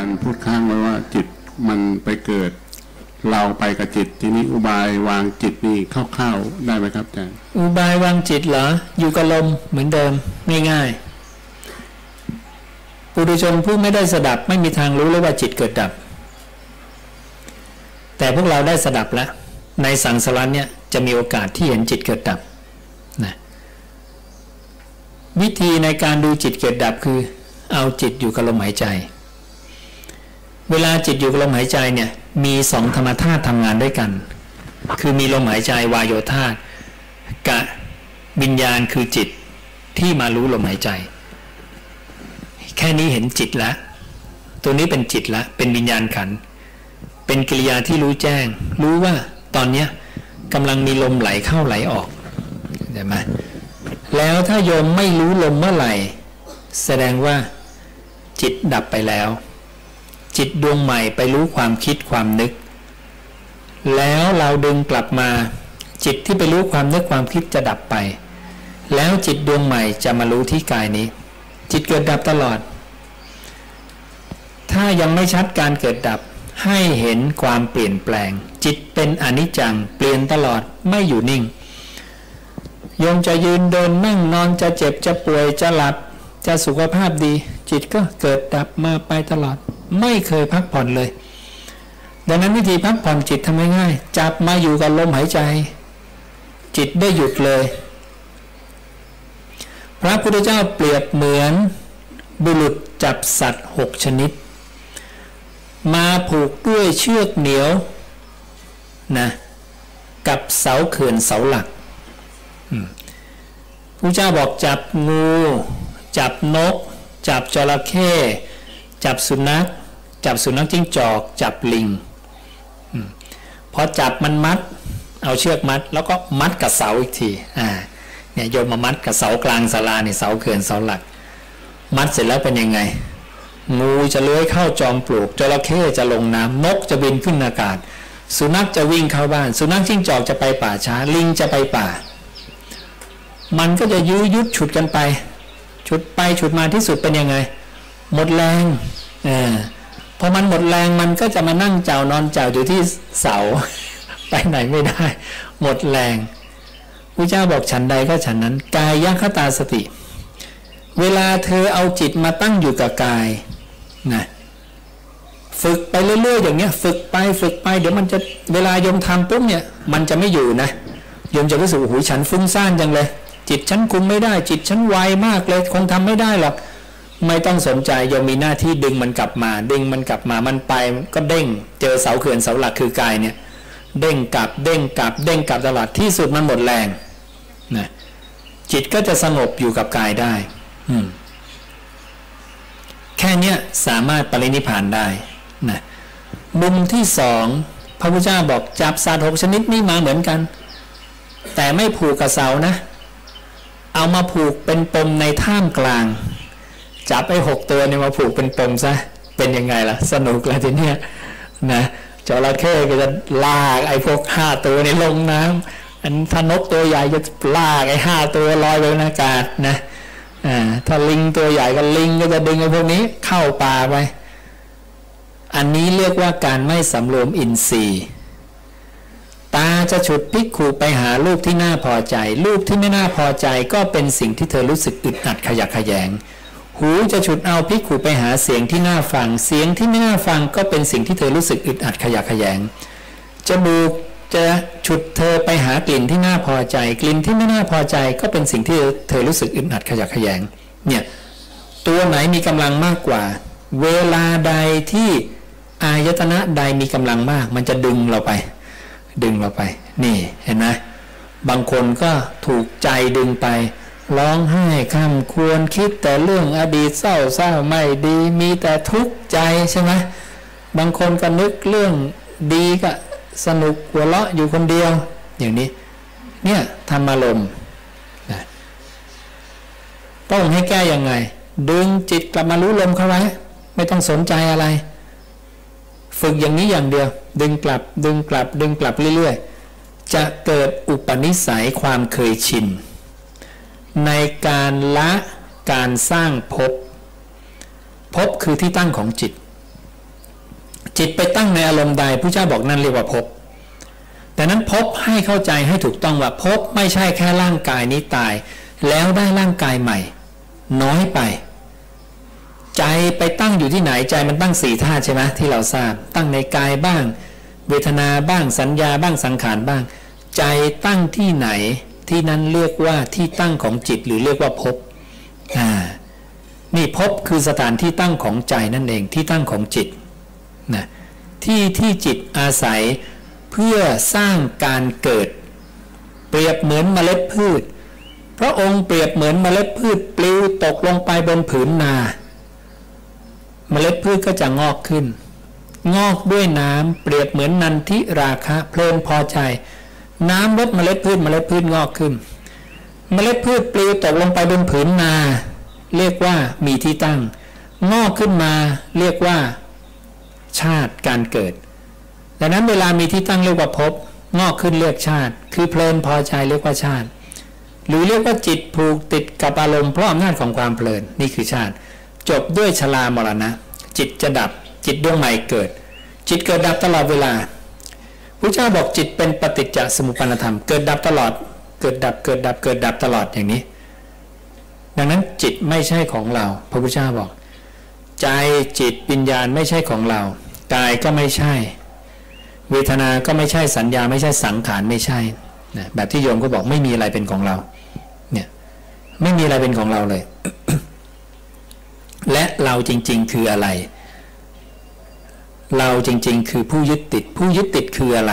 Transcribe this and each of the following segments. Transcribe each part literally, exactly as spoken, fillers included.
ย์พูดข้างไว้ว่าจิตมันไปเกิดเราไปกับจิตทีนี้อุบายวางจิตนี่คร่าวๆได้ไหมครับอาจารย์อุบายวางจิตเหรออยู่กับลมเหมือนเดิมง่ายๆปุถุชนผู้ไม่ได้สดับไม่มีทางรู้เลยว่าจิตเกิดดับแต่พวกเราได้สดับแล้วในสังสารเนี่ยจะมีโอกาสที่เห็นจิตเกิดดับนะวิธีในการดูจิตเกิดดับคือเอาจิตอยู่กับลมหายใจเวลาจิตอยู่กับลมหายใจเนี่ยมีสองธรรมธาตุทำงานด้วยกันคือมีลมหายใจวายโยธาตุกับวิญญาณคือจิตที่มารู้ลมหายใจแค่นี้เห็นจิตแล้วตัวนี้เป็นจิตแล้วเป็นวิญญาณขันธ์เป็นกิริยาที่รู้แจ้งรู้ว่าตอนนี้กำลังมีลมไหลเข้าไหลออกใช่ไหมแล้วถ้าโยมไม่รู้ลมเมื่อไหร่แสดงว่าจิตดับไปแล้วจิตดวงใหม่ไปรู้ความคิดความนึกแล้วเราดึงกลับมาจิตที่ไปรู้ความนึกความคิดจะดับไปแล้วจิตดวงใหม่จะมารู้ที่กายนี้จิตเกิดดับตลอดถ้ายังไม่ชัดการเกิดดับให้เห็นความเปลี่ยนแปลงจิตเป็นอนิจจังเปลี่ยนตลอดไม่อยู่นิ่งโยมจะยืนเดินนั่งนอนจะเจ็บจะป่วยจะหลับจะสุขภาพดีจิตก็เกิดดับมาไปตลอดไม่เคยพักผ่อนเลยดังนั้นวิธีพักผ่อนจิตทำง่ายๆจับมาอยู่กับลมหายใจจิตได้หยุดเลยพระพุทธเจ้าเปรียบเหมือนบุรุษจับสัตว์หกชนิดมาผูกด้วยเชือกเหนียวนะกับเสาเขื่อนเสาหลักพระเจ้าบอกจับงูจับนกจับจระเข้จับสุนัขจับสุนัขจิ้งจอกจับลิงพอจับมันมัดเอาเชือกมัดแล้วก็มัดกับเสาอีกทีอ่าเนี่ยโยมมามัดกับเสากลางศาลาเนี่ยเสาเขื่อนเสาหลักมัดเสร็จแล้วเป็นยังไงงูจะเลื้อยเข้าจอมปลวกจระเข้จะลงน้ำนกจะบินขึ้นอากาศสุนัขจะวิ่งเข้าบ้านสุนัขจิ้งจอกจะไปป่าช้าลิงจะไปป่ามันก็จะยื้อยุดฉุดกันไปฉุดไปฉุดมาที่สุดเป็นยังไงหมดแรงเออพอมันหมดแรงมันก็จะมานั่งเจ้านอนเจ้าอยู่ที่เสาไปไหนไม่ได้หมดแรงพระเจ้าบอกฉันใดก็ฉันนั้นกายคตาสติเวลาเธอเอาจิตมาตั้งอยู่กับกายนะฝึกไปเรื่อยๆอย่างเงี้ยฝึกไปฝึกไปเดี๋ยวมันจะเวลาโยมทำปุ๊บเนี่ยมันจะไม่อยู่นะโยมจะรู้สึกโอ้โหฉันฟุ้งซ่านจังเลยจิตฉันคุมไม่ได้จิตฉันไวมากเลยคงทำไม่ได้หรอกไม่ต้องสนใจโยมมีหน้าที่ดึงมันกลับมาดึงมันกลับมามันไปก็เด้งเจอเสาเขื่อนเสาหลักคือกายเนี่ยเด้งกลับเด้งกลับเด้งกลับตลอดที่สุดมันหมดแรงนะจิตก็จะสงบอยู่กับกายได้อืมแค่เนี้ยสามารถปรินิพพานได้นะมุมที่สองพระพุทธเจ้าบอกจับสัตว์หกชนิดนี้มาเหมือนกันแต่ไม่ผูกกับเสานะเอามาผูกเป็นปมในท่ามกลางจับไอ้หกตัวเนี่ยมาผูกเป็นปมซะเป็นยังไงล่ะสนุกแล้วทีเนี้ยนะจระเข้ก็จะลากไอ้พวกห้าตัวนี้ลงน้ำอันถ้านกตัวใหญ่จะลากไอ้ห้าตัวลอยไปในอากาศนะอ่าถ้าลิงตัวใหญ่ก็ลิงก็จะดึงไอ้พวกนี้เข้าป่าไปอันนี้เรียกว่าการไม่สำรวมอินทรีย์ตาจะฉุดภิกขุไปหารูปที่น่าพอใจรูปที่ไม่น่าพอใจก็เป็นสิ่งที่เธอรู้สึกอึดอัดขยักขยแยงหูจะฉุดเอาภิกขุไปหาเสียงที่น่าฟังเสียงที่ไม่น่าฟังก็เป็นสิ่งที่เธอรู้สึกอึดอัดขยักขยแยงจมูกจะฉุดเธอไปหากลิ่นที่น่าพอใจกลิ่นที่ไม่น่าพอใจก็เป็นสิ่งที่เธอรู้สึกอึดอัดขยักขยแยงเนี่ยตัวไหนมีกำลังมากกว่าเวลาใดที่อายตนะใดมีกำลังมากมันจะดึงเราไปดึงเราไปนี่เห็นไหมบางคนก็ถูกใจดึงไปร้องไห้ข้ามควรคิดแต่เรื่องอดีตเศร้าเศร้าไม่ดีมีแต่ทุกข์ใจใช่ไหมบางคนก็นึกเรื่องดีก็สนุกหัวเราะอยู่คนเดียวอย่างนี้เนี่ยธรรมารมณ์นะต้องให้แก้ยังไงดึงจิตกลับมารู้ลมเข้าไว้ไม่ต้องสนใจอะไรฝึกอย่างนี้อย่างเดียวดึงกลับดึงกลับดึงกลับเรื่อยๆจะเกิดอุปนิสัยความเคยชินในการละการสร้างภพภพคือที่ตั้งของจิตจิตไปตั้งในอารมณ์ใดพระเจ้าบอกนั่นเรียกว่าภพแต่นั้นภพให้เข้าใจให้ถูกต้องว่าภพไม่ใช่แค่ร่างกายนี้ตายแล้วได้ร่างกายใหม่น้อยไปใจไปตั้งอยู่ที่ไหนใจมันตั้งสี่ธาตุใช่ไหมที่เราทราบตั้งในกายบ้างเวทนาบ้างสัญญาบ้างสังขารบ้างใจตั้งที่ไหนที่นั้นเรียกว่าที่ตั้งของจิตหรือเรียกว่าภพอ่านี่ภพคือสถานที่ตั้งของใจนั่นเองที่ตั้งของจิตนะที่ที่จิตอาศัยเพื่อสร้างการเกิดเปรียบเหมือนเมล็ดพืชพระองค์เปรียบเหมือนเมล็ดพืชปลิวตกลงไปบนผืนนาเมล็ดพืชก็จะงอกขึ้นงอกด้วยน้ำเปรียบเหมือนนันทิราคะเพลินพอใจน้ำลดเมล็ดพืชเมล็ดพืชงอกขึ้นเมล็ดพืชปลิวตกลงไปบนผืนนาเรียกว่ามีที่ตั้งงอกขึ้นมาเรียกว่าชาติการเกิดดังนั้นเวลามีที่ตั้งเรียกว่าภพงอกขึ้นเรียกชาติคือเพลินพอใจเรียกว่าชาติหรือเรียกว่าจิตผูกติดกับอารมณ์เพราะอำนาจของความเพลินนี่คือชาติจบด้วยชรามรณะจิตจะดับจิตดวงใหม่เกิดจิตเกิดดับตลอดเวลาพระเจ้าบอกจิตเป็นปฏิจจสมุปบาทธรรมเกิดดับตลอดเกิดดับเกิดดับเกิดดับตลอดอย่างนี้ดังนั้นจิตไม่ใช่ของเราพระพุทธเจ้าบอกใจจิตวิญญาณไม่ใช่ของเรากายก็ไม่ใช่เวทนาก็ไม่ใช่สัญญาไม่ใช่สังขารไม่ใช่นะแบบที่โยมก็บอกไม่มีอะไรเป็นของเราเนี่ยไม่มีอะไรเป็นของเราเลย และเราจริงๆคืออะไรเราจริงๆคือผู้ยึดติดผู้ยึดติดคืออะไร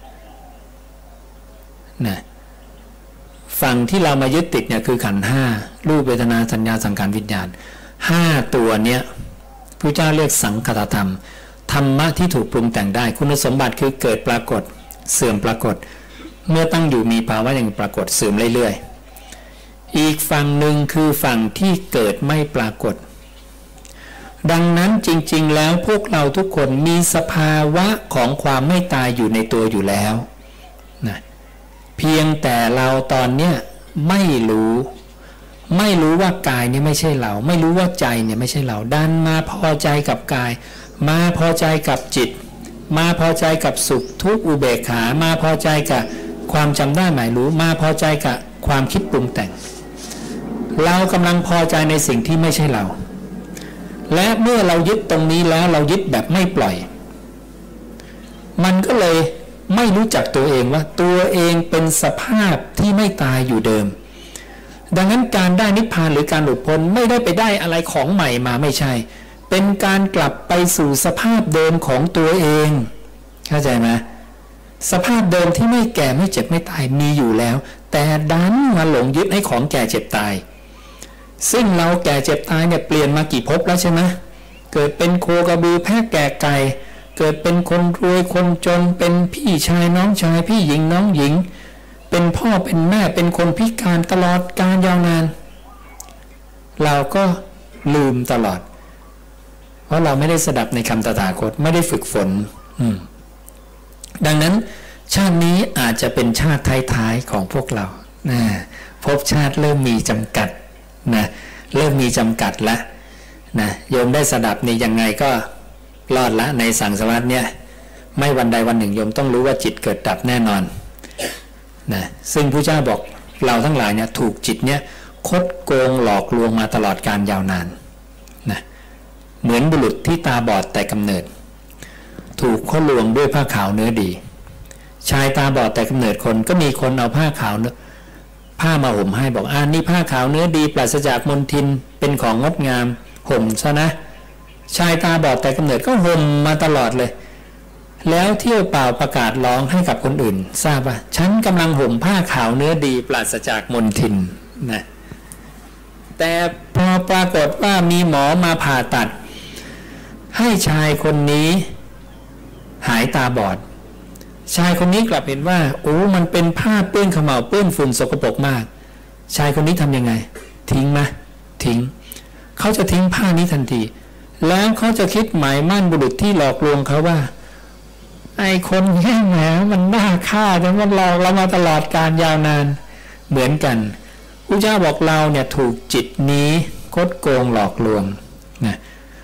นะฝั่งที่เรามายึดติดเนี่ยคือขันธ์ห้ารูปเวทนาสัญญาสังขารวิญญาณห้าตัวเนี้ยพระเจ้าเรียกสังคตธรรมธรรมะที่ถูกปรุงแต่งได้คุณสมบัติคือเกิดปรากฏเสื่อมปรากฏเมื่อตั้งอยู่มีภาวะอย่างปรากฏเสื่อมเรื่อยๆอีกฝั่งหนึ่งคือฝั่งที่เกิดไม่ปรากฏดังนั้นจริงๆแล้วพวกเราทุกคนมีสภาวะของความไม่ตายอยู่ในตัวอยู่แล้วนะเพียงแต่เราตอนเนี้ยไม่รู้ไม่รู้ว่ากายเนี่ยไม่ใช่เราไม่รู้ว่าใจเนี่ยไม่ใช่เราดันมาพอใจกับกายมาพอใจกับจิตมาพอใจกับสุขทุกข์อุเบกขามาพอใจกับความจำได้หมายรู้มาพอใจกับความคิดปรุงแต่งเรากำลังพอใจในสิ่งที่ไม่ใช่เราและเมื่อเรายึดตรงนี้แล้วเรายึดแบบไม่ปล่อยมันก็เลยไม่รู้จักตัวเองว่าตัวเองเป็นสภาพที่ไม่ตายอยู่เดิมดังนั้นการได้นิพพานหรือการหลุดพ้นไม่ได้ไปได้อะไรของใหม่มาไม่ใช่เป็นการกลับไปสู่สภาพเดิมของตัวเองเข้าใจไหมสภาพเดิมที่ไม่แก่ไม่เจ็บไม่ตายมีอยู่แล้วแต่ดันมาหลงยึดให้ของแก่เจ็บตายซึ่งเราแก่เจ็บตายเนี่ยเปลี่ยนมากี่ภพแล้วใช่ไหมเกิดเป็นโคกระบือแพะแกะไก่เกิดเป็นคนรวยคนจนเป็นพี่ชายน้องชายพี่หญิงน้องหญิงเป็นพ่อเป็นแม่เป็นคนพิการตลอดกาลยาวนานเราก็ลืมตลอดเพราะเราไม่ได้สดับในคำตถาคตไม่ได้ฝึกฝนดังนั้นชาตินี้อาจจะเป็นชาติท้ายๆของพวกเรานะภพชาติเริ่มมีจำกัดนะเริ่มมีจำกัดแล้วนะโยมได้สดับนี่ยังไงก็รอดละในสังสารวัฏเนี่ยไม่วันใดวันหนึ่งโยมต้องรู้ว่าจิตเกิดดับแน่นอนนะซึ่งพระเจ้าบอกเราทั้งหลายเนี่ยถูกจิตเนี่ยคดโกงหลอกลวงมาตลอดการยาวนานนะเหมือนบุรุษที่ตาบอดแต่กำเนิดถูกเขาลวงด้วยผ้าขาวเนื้อดีชายตาบอดแต่กำเนิดคนก็มีคนเอาผ้าขาวผ้ามาห่มให้บอกอ่านี่ผ้าขาวเนื้อดีปราศจากมลทินเป็นของงดงามห่มซะนะชายตาบอดแต่กำเนิดก็ห่มมาตลอดเลยแล้วเที่ยวเป่าประกาศร้องให้กับคนอื่นทราบว่าฉันกำลังห่มผ้าขาวเนื้อดีปราศจากมลทินนะแต่พอปรากฏว่ามีหมอมาผ่าตัดให้ชายคนนี้หายตาบอดชายคนนี้กลับเห็นว่าโอ้มันเป็นผ้าเปื้อนเขม่าเปื้อนฝุ่นสกปรกมากชายคนนี้ทำยังไงทิ้งไหมทิ้งเขาจะทิ้งผ้านี้ทันทีแล้วเขาจะคิดหมายมั่นบุรุษที่หลอกลวงเขาว่าไอ้คนแง่แหมมันน่าฆ่าจนมันหลอกเรามาตลอดการยาวนานเหมือนกันพระเจ้าบอกเราเนี่ยถูกจิตนี้คดโกงหลอกลวงนะ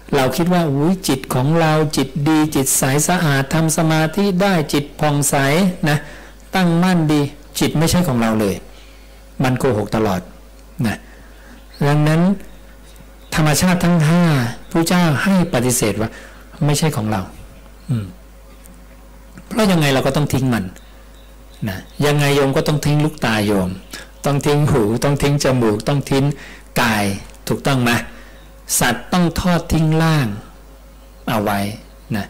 เราคิดว่าอุ้ยจิตของเราจิตดีจิตใสสะอาดทำสมาธิได้จิตผ่องใสนะตั้งมั่นดีจิตไม่ใช่ของเราเลยมันโกหกตลอดนะดังนั้นธรรมชาติทั้งห้าพระเจ้าให้ปฏิเสธว่าไม่ใช่ของเราอืมเพราะยังไงเราก็ต้องทิ้งมันนะยังไงโยมก็ต้องทิ้งลูกตาโยมต้องทิ้งหูต้องทิ้งจมูกต้องทิ้งกายถูกต้องไหมสัตว์ต้องทอดทิ้งร่างเอาไว้นะ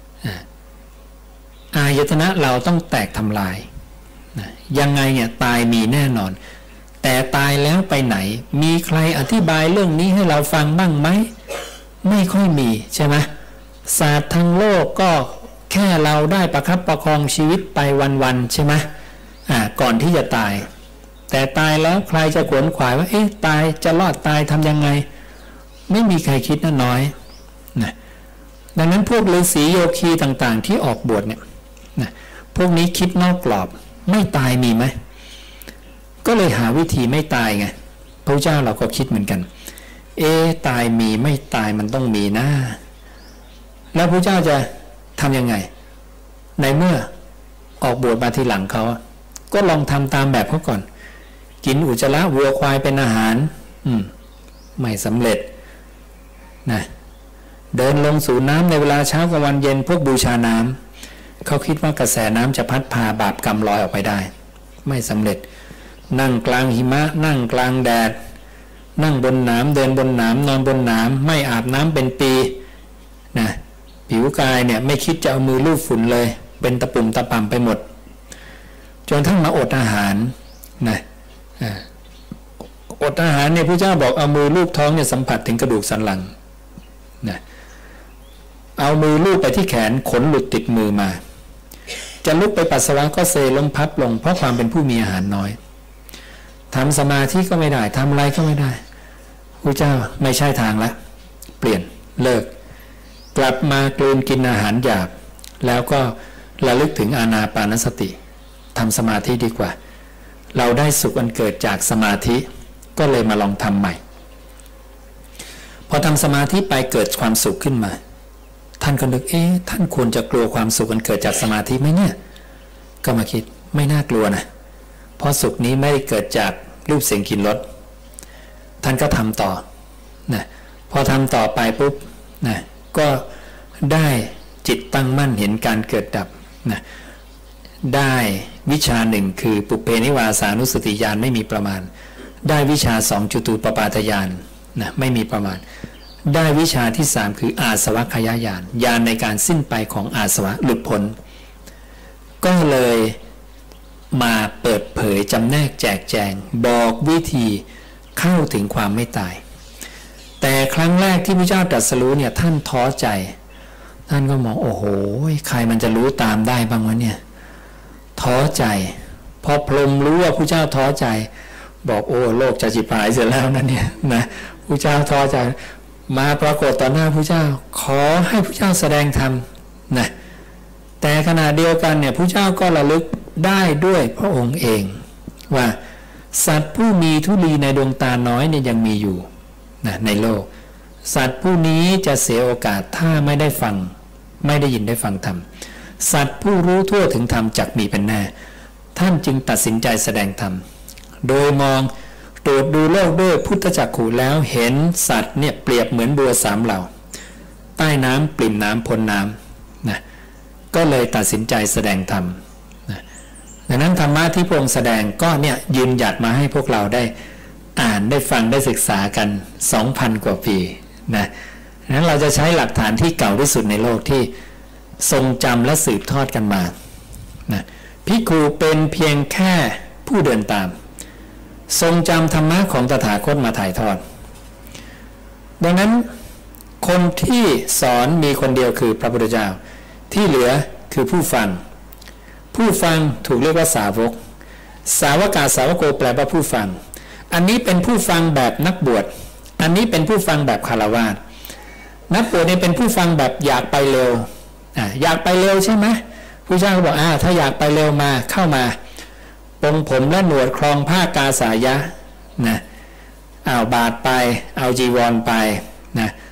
อายตนะเราต้องแตกทำลายนะยังไงเนี่ยตายมีแน่นอนแต่ตายแล้วไปไหนมีใครอธิบายเรื่องนี้ให้เราฟังบ้างไหมไม่ค่อยมีใช่ไหมศาสตร์ทางโลกก็แค่เราได้ประคับประคองชีวิตไปวันๆใช่ไหมอ่าก่อนที่จะตายแต่ตายแล้วใครจะขวนขวายว่าเอ๊ะตายจะรอดตายทำยังไงไม่มีใครคิดนะน้อยนะดังนั้นพวกฤาษีโยคีต่างๆที่ออกบวชเนี่ยนะพวกนี้คิดนอกกรอบไม่ตายมีไหมก็เลยหาวิธีไม่ตายไงพระเจ้าเราก็คิดเหมือนกันเอ๊ะตายมีไม่ตายมันต้องมีนะแล้วพระเจ้าจะทำยังไงในเมื่อออกบวชมาทีหลังเขาก็ลองทำตามแบบเขาก่อนกินอุจจาระวัวควายเป็นอาหารอืมไม่สำเร็จนะเดินลงสู่น้ำในเวลาเช้ากับวันเย็นพวกบูชาน้ำเขาคิดว่ากระแสน้ำจะพัดพาบาปกรรมลอยออกไปได้ไม่สำเร็จนั่งกลางหิมะนั่งกลางแดดนั่งบนน้ำเดินบนน้ำนอนบนน้ำไม่อาบน้ำเป็นปีนะผิวกายเนี่ยไม่คิดจะเอามือลูบฝุ่นเลยเป็นตะปุ่มตะป่ำไปหมดจนทั้งมาอดอาหารนะอดอาหารเนี่ยพระเจ้าบอกเอามือลูบท้องเนี่ยสัมผัสถึงกระดูกสันหลังนะเอามือลูบไปที่แขนขนหลุดติดมือมาจะลุกไปปัสสาวะก็เซล้มพับลงเพราะความเป็นผู้มีอาหารน้อยทำสมาธิก็ไม่ได้ทำอะไรก็ไม่ได้พระเจ้าไม่ใช่ทางละเปลี่ยนเลิกกลับมากลืนกินอาหารหยาบแล้วก็ระลึกถึงอานาปานสติทำสมาธิดีกว่าเราได้สุขอันเกิดจากสมาธิก็เลยมาลองทำใหม่พอทำสมาธิไปเกิดความสุขขึ้นมาท่านก็นึกเอ๊ะท่านควรจะกลัวความสุขอันเกิดจากสมาธิไหมเนี่ยก็มาคิดไม่น่ากลัวนะเพราะสุขนี้ไม่ได้เกิดจากรูปเสียงกลิ่นรสท่านก็ทำต่อนะพอทำต่อไปปุ๊บนะก็ได้จิตตั้งมั่นเห็นการเกิดดับนะได้วิชาหนึ่งคือปุเพนิวาสานุสติญาณไม่มีประมาณได้วิชาสองจุตูปปาทญาณนะไม่มีประมาณได้วิชาที่สามคืออาสวัคยญาณญาณในการสิ้นไปของอาสวะหลุดพ้นก็เลยมาเปิดเผยจำแนกแจกแจงบอกวิธีเข้าถึงความไม่ตายแต่ครั้งแรกที่พระเจ้าตรัสรู้เนี่ยท่านท้อใจท่านก็มองโอ้โหใครมันจะรู้ตามได้บ้างวะเนี่ยท้อใจพอพรหมรู้ว่าพระเจ้าท้อใจบอกโอ้โลกจะจิบหายเสร็จแล้วนั่นเนี่ยนะพระเจ้าท้อใจมาปรากฏต่อหน้าพระเจ้าขอให้พระเจ้าแสดงธรรมนะแต่ขณะเดียวกันเนี่ยพระเจ้าก็ระลึกได้ด้วยพระองค์เองว่าสัตว์ผู้มีธุลีในดวงตาน้อยเนี่ยยังมีอยู่นะในโลกสัตว์ผู้นี้จะเสียโอกาสถ้าไม่ได้ฟังไม่ได้ยินได้ฟังธรรมสัตว์ผู้รู้ทั่วถึงธรรมจักมีเป็นแน่ท่านจึงตัดสินใจแสดงธรรมโดยมองตรวจดูโลกด้วยพุทธจักขุแล้วเห็นสัตว์เนี่ยเปรียบเหมือนบัวสามเหล่าใต้น้ำปริ่มน้ำพ้นน้ำนะก็เลยตัดสินใจแสดงธรรมนะดังนั้นธรรมะที่พระองค์แสดงก็เนี่ยยืนหยัดมาให้พวกเราได้อ่านได้ฟังได้ศึกษากัน สองพัน กว่าปีนะนั้นเราจะใช้หลักฐานที่เก่าที่สุดในโลกที่ทรงจำและสืบทอดกันมานะภิกขุเป็นเพียงแค่ผู้เดินตามทรงจำธรรมะของตถาคตมาถ่ายทอดดังนั้นคนที่สอนมีคนเดียวคือพระพุทธเจ้าที่เหลือคือผู้ฟังผู้ฟังถูกเรียกว่าสาวกสาวกาสาวโกแปลว่าผู้ฟังอันนี้เป็นผู้ฟังแบบนักบวชอันนี้เป็นผู้ฟังแบบคฤหัสถ์นักบวชเนี่ยเป็นผู้ฟังแบบอยากไปเร็วอ่ะอยากไปเร็วใช่ไหมผู้เจ้าก็บอกอ่าถ้าอยากไปเร็วมาเข้ามาปรงผมและหนวดครองผ้ากาสายะนะเอาบาทไปเอาจีวรไปนะ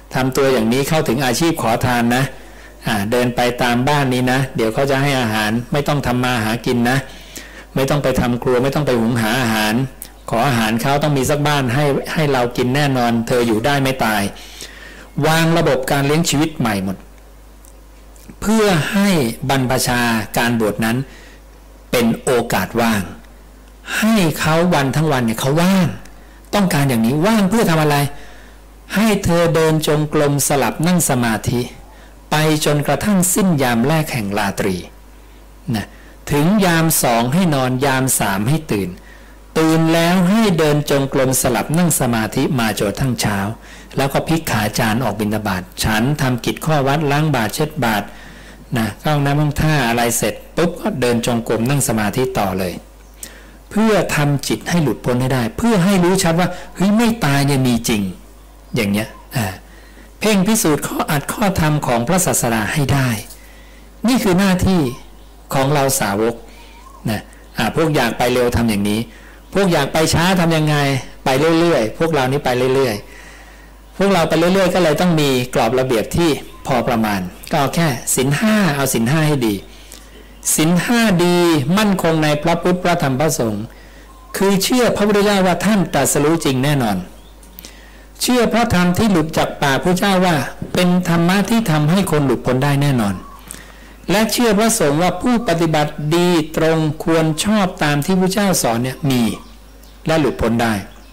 ทำตัวอย่างนี้เข้าถึงอาชีพขอทานนะอ่าเดินไปตามบ้านนี้นะเดี๋ยวเขาจะให้อาหารไม่ต้องทำมาหากินนะไม่ต้องไปทำครัวไม่ต้องไปหุงหาอาหารขออาหารเขาต้องมีสักบ้านให้ให้เรากินแน่นอนเธออยู่ได้ไม่ตายวางระบบการเลี้ยงชีวิตใหม่หมดเพื่อให้บรรพชาการบวชนั้นเป็นโอกาสว่างให้เขาวันทั้งวันเนี่ยเขาว่างต้องการอย่างนี้ว่างเพื่อทำอะไรให้เธอเดินจงกรมสลับนั่งสมาธิไปจนกระทั่งสิ้นยามแรกแห่งราตรีนะถึงยามสองให้นอนยามสามให้ตื่นตื่นแล้วให้เดินจงกรมสลับนั่งสมาธิมาจนทั้งเช้าแล้วก็พลิกขาจานออกบิณฑบาตฉันทำกิจข้อวัดล้างบาตรเช็ดบาตรนะเข้าน้ำห้องท่าอะไรเสร็จปุ๊บก็เดินจงกรมนั่งสมาธิต่อเลยเพื่อทำจิตให้หลุดพ้นให้ได้เพื่อให้รู้ชัดว่าเฮ้ยไม่ตายเนี่ยมีจริงอย่างเงี้ยอ่าเพ่งพิสูจน์ข้ออัดข้อธรรมของพระศาสดาให้ได้นี่คือหน้าที่ของเราสาวกนะอ่าพวกอยากไปเร็วทำอย่างนี้พวกอยากไปช้าทำยังไงไปเรื่อยๆพวกเรานี่ไปเรื่อยๆพวกเราไปเรื่อยๆก็เลยต้องมีกรอบระเบียบที่พอประมาณก็เอาแค่ศีลห้าเอาศีลห้าให้ดีศีลห้าดีมั่นคงในพระพุทธพระธรรมพระสงฆ์คือเชื่อพระพุทธเจ้าว่าท่านตรัสรู้จริงแน่นอนเชื่อพระธรรมที่หลุดจากปากพระเจ้าว่าเป็นธรรมะที่ทำให้คนหลุดพ้นได้แน่นอนและเชื่อพระสงฆ์ว่าผู้ปฏิบัติดีตรงควรชอบตามที่พระเจ้าสอนเนี่ยมีและหลุดพ้นได้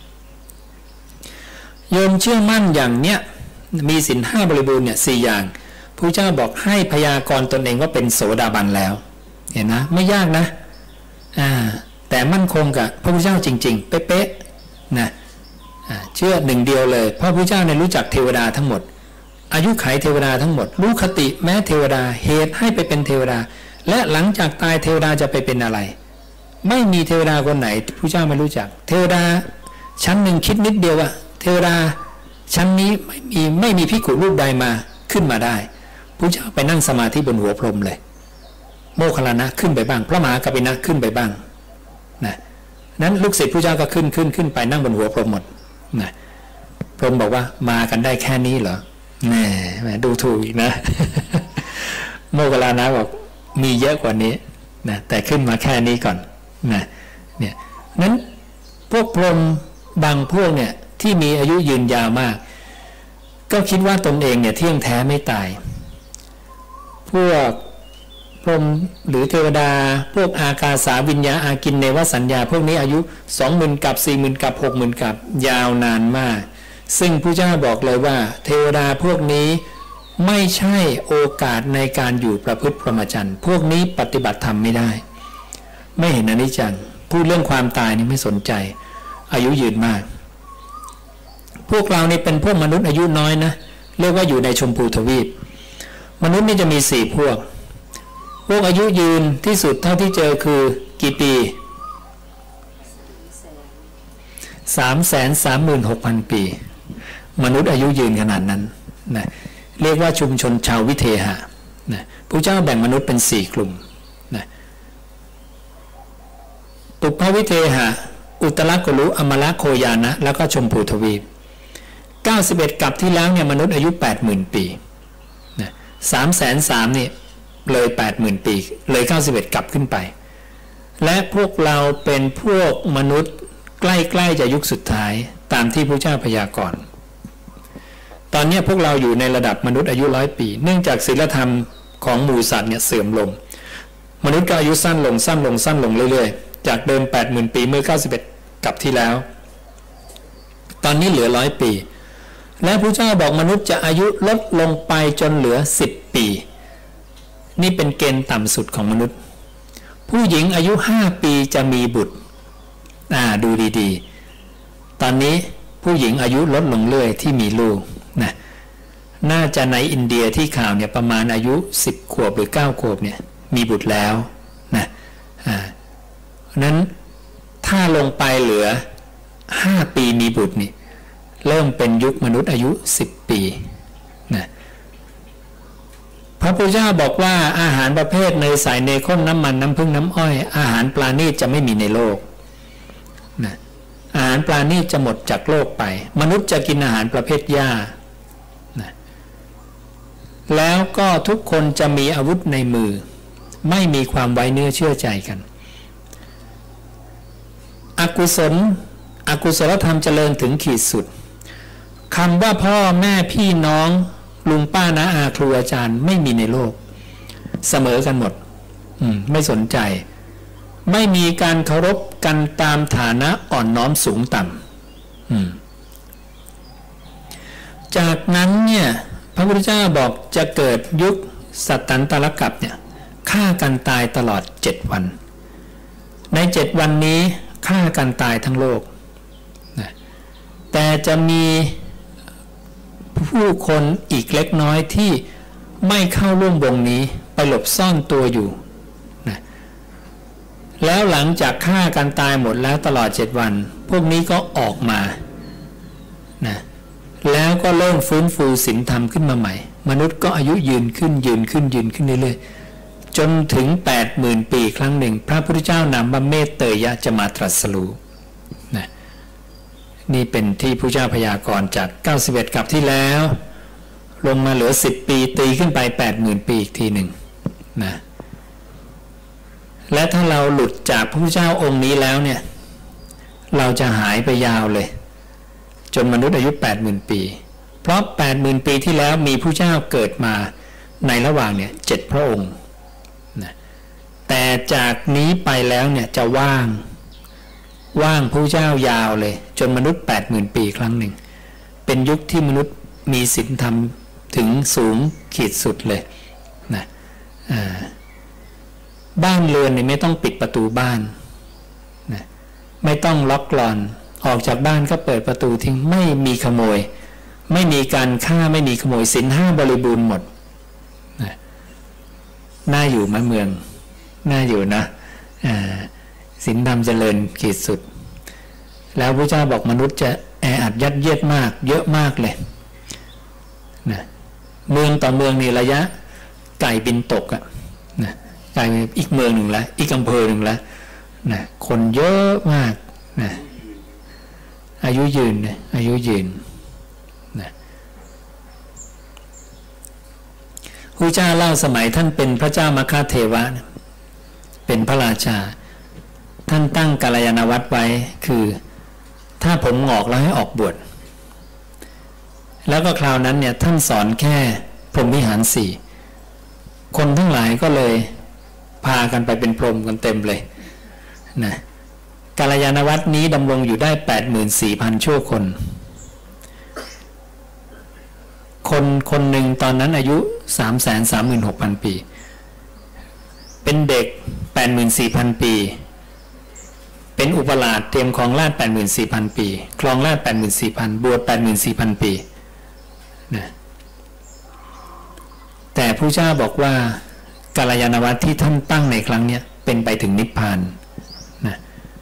โยมเชื่อมั่นอย่างเนี้ยมีศีลห้าบริบูรณ์เนี่ยสี่อย่างพระเจ้าบอกให้พยากรณ์ตนเองว่าเป็นโสดาบันแล้วเห็นนะไม่ยากนะอ่าแต่มั่นคงกับพระพุทธเจ้าจริงๆเป๊ะๆนะเชื่อหนึ่งเดียวเลยเพราะพระเจ้าเนี่ยรู้จักเทวดาทั้งหมดอายุไขเทวดาทั้งหมดรู้คติแม้เทวดาเหตุให้ไปเป็นเทวดาและหลังจากตายเทวดาจะไปเป็นอะไรไม่มีเทวดาคนไหนพระเจ้าไม่รู้จักเทวดาชั้นหนึ่งคิดนิดเดียวว่าเทวดาชั้นนี้ไม่มีไม่มีภิกขุรูปใดมาขึ้นมาได้พระเจ้าไปนั่งสมาธิบนหัวพรหมเลยโมคคัลลานะขึ้นไปบ้างพระมหากัปปินะขึ้นไปบ้างนะนั้นลูกศิษย์พระเจ้าก็ขึ้นขึ้นขึ้นไปนั่งบนหัวพรหมหมดนะพรหมบอกว่ามากันได้แค่นี้เหรอแหมดูถูกอีกนะ โมคคัลลานะบอกมีเยอะกว่านี้นะแต่ขึ้นมาแค่นี้ก่อนนะเนี่ยนั้นพวกพรหมบางพวกเนี่ยที่มีอายุยืนยาวมากก็คิดว่าตนเองเนี่ยเที่ยงแท้ไม่ตายพวกพรหมหรือเทวดาพวกอากาสาวิญญาอากินเนวสัญญาพวกนี้อายุ สองหมื่น กับ สี่หมื่น กับ หกหมื่น กับยาวนานมากซึ่งพระเจ้าบอกเลยว่าเทวดาพวกนี้ไม่ใช่โอกาสในการอยู่ประพฤติพรหมจรรย์พวกนี้ปฏิบัติธรรมไม่ได้ไม่เห็นอนิจจังพูดเรื่องความตายนี่ไม่สนใจอายุยืนมากพวกเรานี่เป็นพวกมนุษย์อายุน้อยนะเรียกว่าอยู่ในชมพูทวีปมนุษย์นี่จะมีสี่พวกพวกอายุยืนที่สุดเท่าที่เจอคือกี่ปีสามแสนสามหมื่นหกพันปีมนุษย์อายุยืนขนาดนั้นนะเรียกว่าชุมชนชาววิเทหะนะพระเจ้าแบ่งมนุษย์เป็นสี่กลุ่มนะปุพพวิเทหะอุตรกุลุอมรโคยานะแล้วก็ชมพูทวีปเก้าสิบเอ็ดกับที่แล้วเนี่ยมนุษย์อายุ แปดหมื่น ปีนะสามแสนสามนี่เลย แปดหมื่น ปีเลยเก้าสิบเอ็ดกับขึ้นไปและพวกเราเป็นพวกมนุษย์ใกล้ๆจะยุคสุดท้ายตามที่พระเจ้าพยากรณ์ตอนนี้พวกเราอยู่ในระดับมนุษย์อายุร้อยปีเนื่องจากศีลธรรมของหมู่สัตว์เนี่ยเสื่อมลงมนุษย์ก็อายุสั้นลงสั้นลงสั้นลงเรื่อยๆจากเดิม แปดหมื่น ปีเมื่อเก้าสิบเอ็ดกับที่แล้วตอนนี้เหลือร้อยปีและพระเจ้าบอกมนุษย์จะอายุลดลงไปจนเหลือสิบปีนี่เป็นเกณฑ์ต่ำสุดของมนุษย์ผู้หญิงอายุห้าปีจะมีบุตรอ่าดูดีๆตอนนี้ผู้หญิงอายุลดลงเรื่อยที่มีลูกนะน่าจะในอินเดียที่ข่าวเนี่ยประมาณอายุสิบขวบหรือเก้าขวบเนี่ยมีบุตรแล้วนะอ่านั้นถ้าลงไปเหลือห้าปีมีบุตรนี่เริ่มเป็นยุคมนุษย์อายุสิบปีนะพระพุทธเจ้าบอกว่าอาหารประเภทเนยใสเนยข้นน้ำมันน้ำผึ้งน้ำอ้อยอาหารปลาณีตจะไม่มีในโลกนะอาหารปลาณีตจะหมดจากโลกไปมนุษย์จะกินอาหารประเภทหญ้านะแล้วก็ทุกคนจะมีอาวุธในมือไม่มีความไว้เนื้อเชื่อใจกันอกุศลอกุศลธรรมเจริญถึงขีดสุดคำว่าพ่อแม่พี่น้องลุงป้าน้าอาครูอาจารย์ไม่มีในโลกเสมอกันหมดไม่สนใจไม่มีการเคารพกันตามฐานะอ่อนน้อมสูงต่ำจากนั้นเนี่ยพระพุทธเจ้าบอกจะเกิดยุคสัตตันตรกัปเนี่ยฆ่ากันตายตลอดเจ็ดวันในเจ็ดวันนี้ฆ่ากันตายทั้งโลกนะแต่จะมีผู้คนอีกเล็กน้อยที่ไม่เข้าร่วมวงนี้ไปหลบซ่อนตัวอยู่นะแล้วหลังจากฆ่ากันตายหมดแล้วตลอดเจ็ดวันพวกนี้ก็ออกมานะแล้วก็เริ่มฟื้นฟูศีลธรรมขึ้นมาใหม่มนุษย์ก็อายุยืนขึ้นยืนขึ้นยืนขึ้นเรื่อยๆจนถึง แปดหมื่น ปีครั้งหนึ่งพระพุทธเจ้านามว่าเมตเตยะจะมาตรัสรู้นะนี่เป็นที่พระเจ้าพยากรณ์จากเก้าสิบเอ็ดกับที่แล้วลงมาเหลือสิบปีตีขึ้นไป แปดหมื่น ปีอีกทีหนึ่งนะและถ้าเราหลุดจากพระพุทธเจ้าองค์นี้แล้วเนี่ยเราจะหายไปยาวเลยจนมนุษย์อายุ แปดหมื่น ปีเพราะ แปดหมื่น ปีที่แล้วมีพระเจ้าเกิดมาในระหว่างเนี่ยเจ็ดพระองค์นะแต่จากนี้ไปแล้วเนี่ยจะว่างว่างพระเจ้ายาวเลยจนมนุษย์ แปดหมื่น ปีครั้งหนึ่งเป็นยุคที่มนุษย์มีศีลธรรมถึงสูงขีดสุดเลยนะบ้านเรือนเนี่ยไม่ต้องปิดประตูบ้านนะไม่ต้องล็อกกลอนออกจากบ้านก็เปิดประตูทิ้งไม่มีขโมยไม่มีการฆ่าไม่มีขโมยศีลห้าบริบูรณ์หมดนะน่าอยู่ไหมเมืองน่าอยู่นะศีลธรรมเจริญขีดสุดแล้วพระเจ้าบอกมนุษย์จะแออัดยัดเยียดมากเยอะมากเลยนะเมืองต่อเมืองนี่ระยะไก่บินตกอะนะไก่อีกเมืองหนึ่งแล้วอีกอำเภอหนึ่งแล้วนะคนเยอะมากนะอายุยืนนะอายุยืนนะพระเจ้าเล่าสมัยท่านเป็นพระเจ้ามัคคเทวะนะเป็นพระราชาท่านตั้งกัลยาณวัตรไว้คือถ้าผมงอกแล้วให้ออกบวชแล้วก็คราวนั้นเนี่ยท่านสอนแค่พรหมวิหารสี่คนทั้งหลายก็เลยพากันไปเป็นพรหมกันเต็มเลยนะกัลยาณวัตรนี้ดำรงอยู่ได้ แปดหมื่นสี่พัน ชั่วคนคนคนหนึ่งตอนนั้นอายุ สามแสนสามหมื่นหกพัน ปีเป็นเด็ก แปดหมื่นสี่พัน ปีเป็นอุปราชเตรียมครองราช แปดหมื่นสี่พัน ปีครองราช แปดหมื่นสี่พัน บวช แปดหมื่นสี่พัน ปีนะแต่พระเจ้าบอกว่ากัลยาณวัตรที่ท่านตั้งในครั้งนี้เป็นไปถึงนิพพานนะ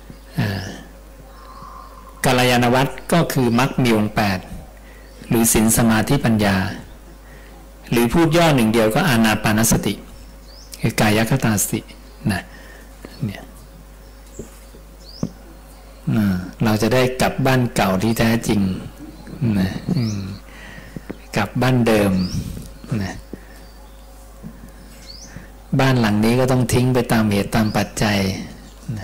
กัลยาณวัตรก็คือมรรคมีองค์แปดหรือศีลสมาธิปัญญาหรือพูดย่อหนึ่งเดียวก็อานาปานสติคือกายคตาสตินะเนี่ยเราจะได้กลับบ้านเก่าที่แท้จริงนะกลับบ้านเดิมนะบ้านหลังนี้ก็ต้องทิ้งไปตามเหตุตามปัจจัยนะ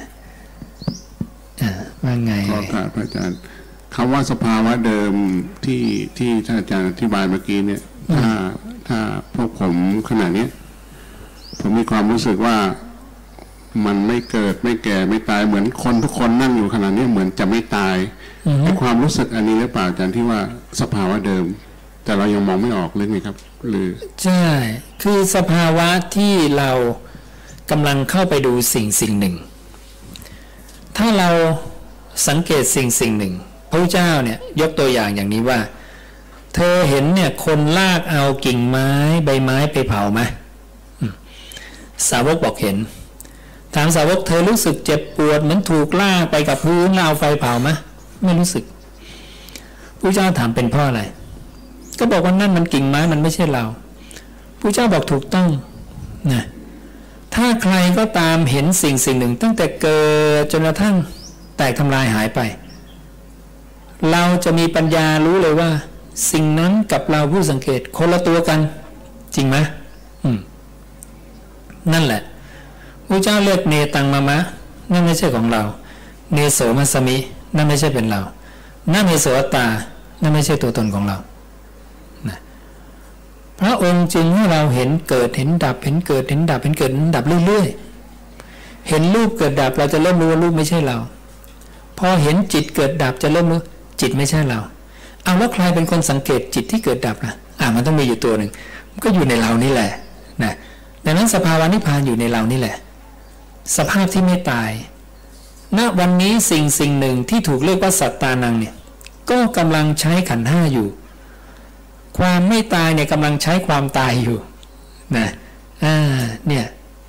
ว่าไงขอถามอาจารย์คำว่าสภาวะเดิมที่ที่ท่านอาจารย์อธิบายเมื่อกี้เนี่ยถ้าถ้าพวกผมขณะนี้ผมมีความรู้สึกว่ามันไม่เกิดไม่แก่ไม่ตายเหมือนคนทุกคนนั่งอยู่ขณะนี้เหมือนจะไม่ตายในความรู้สึกอันนี้หรือเปล่าอาจารย์ที่ว่าสภาวะเดิมแต่เรายังมองไม่ออกเลยนี่ครับหรือใช่คือสภาวะที่เรากำลังเข้าไปดูสิ่งสิ่งหนึ่งถ้าเราสังเกตสิ่งสิ่งหนึ่งพระเจ้าเนี่ยยกตัวอย่างอย่างนี้ว่าเธอเห็นเนี่ยคนลากเอากิ่งไม้ใบไม้ไปเผาไหมสาวกบอกเห็นถามสาวกเธอรู้สึกเจ็บปวดเหมือนถูกลากไปกับพื้นเอาไฟเผาไหมไม่รู้สึกพระเจ้าถามเป็นเพราะอะไรก็บอกว่านั่นมันกิ่งไม้มันไม่ใช่เราพระเจ้าบอกถูกต้องนะถ้าใครก็ตามเห็นสิ่งสิ่งหนึ่งตั้งแต่เกิดจนกระทั่งแตกทำลายหายไปเราจะมีปัญญารู้เลยว่าสิ่งนั้นกับเราผู้สังเกตคนละตัวกันจจริงไหมอืมนั่นแหละพระเจ้าเลือกเนตังมะมะนั่นไม่ใช่ของเราเนโสมัสมินั่นไม่ใช่เป็นเรานั่นเนโสตานั่นไม่ใช่ตัวตนของเรานะพระองค์จึงให้เราเห็นเกิดเห็นดับเห็นเกิดเห็นดับเห็นเกิดเห็นดับเรื่อยๆเห็นรูปเกิดดับเราจะเริ่มรู้ว่ารูปไม่ใช่เราพอเห็นจิตเกิดดับจะเริ่มรู้จิตไม่ใช่เราเอาแล้วใครเป็นคนสังเกตจิตที่เกิดดับล่ะอ่ามันต้องมีอยู่ตัวหนึ่งมันก็อยู่ในเรานี่แหละนะดังนั้นสภาวะนิพพานอยู่ในเรานี่แหละสภาพที่ไม่ตายณวันนี้สิ่งสิ่งหนึ่งที่ถูกเรียกว่าสัตตานังเนี่ยก็กำลังใช้ขันธ์ห้าอยู่ความไม่ตายเนี่ยกำลังใช้ความตายอยู่นะอ่าเนี่ย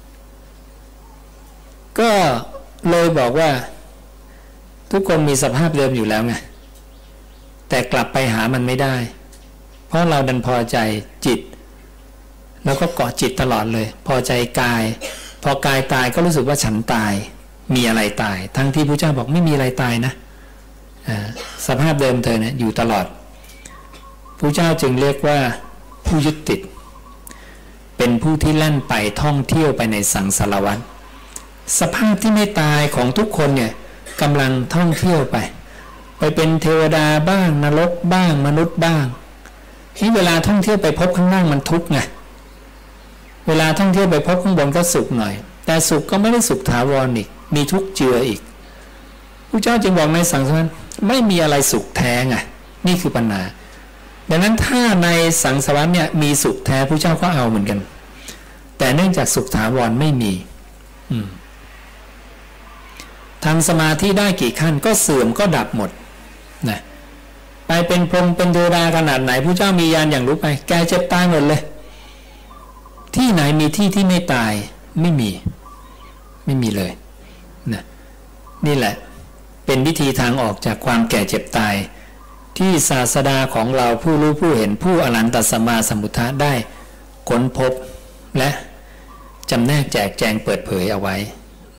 ก็เลยบอกว่าทุกคนมีสภาพเดิมอยู่แล้วไงแต่กลับไปหามันไม่ได้เพราะเราดันพอใจจิตแล้วก็เกาะจิตตลอดเลยพอใจกายพอกายตายก็รู้สึกว่าฉันตายมีอะไรตายทั้งที่พระเจ้าบอกไม่มีอะไรตายนะสภาพเดิมเธอเนี่ยอยู่ตลอดพระเจ้าจึงเรียกว่าผู้ยึดติดเป็นผู้ที่แล่นไปท่องเที่ยวไปในสังสารวัฏสภาพที่ไม่ตายของทุกคนเนี่ยกำลังท่องเที่ยวไปไปเป็นเทวดาบ้างนรกบ้างมนุษย์บ้างที่เวลาท่องเที่ยวไปพบข้างล่างมันทุกข์ไงเวลาท่องเที่ยวไปพบข้างบนก็สุขหน่อยแต่สุขก็ไม่ได้สุขถาวรอีกมีทุกข์เจืออีกพระเจ้าจึงบอกในสังสารวัฏไม่มีอะไรสุขแท้ไงนี่คือปัญหาดังนั้นถ้าในสังสารวัฏเนี่ยมีสุขแท้พระเจ้าก็เอาเหมือนกันแต่เนื่องจากสุขถาวรไม่มีทำสมาธิได้กี่ขั้นก็เสื่อมก็ดับหมดนะไปเป็นพรหมเป็นเทวดาขนาดไหนพระเจ้ามีญาณอย่างรู้ไปแกเจ็บตายหมดเลยที่ไหนมีที่ที่ไม่ตายไม่มีไม่มีเลยนะนี่แหละเป็นวิธีทางออกจากความแก่เจ็บตายที่ศาสดาของเราผู้รู้ผู้เห็นผู้อรหันตสัมมาสัมพุทธะได้ค้นพบและจำแนกแจกแจงเปิดเผยเอาไว้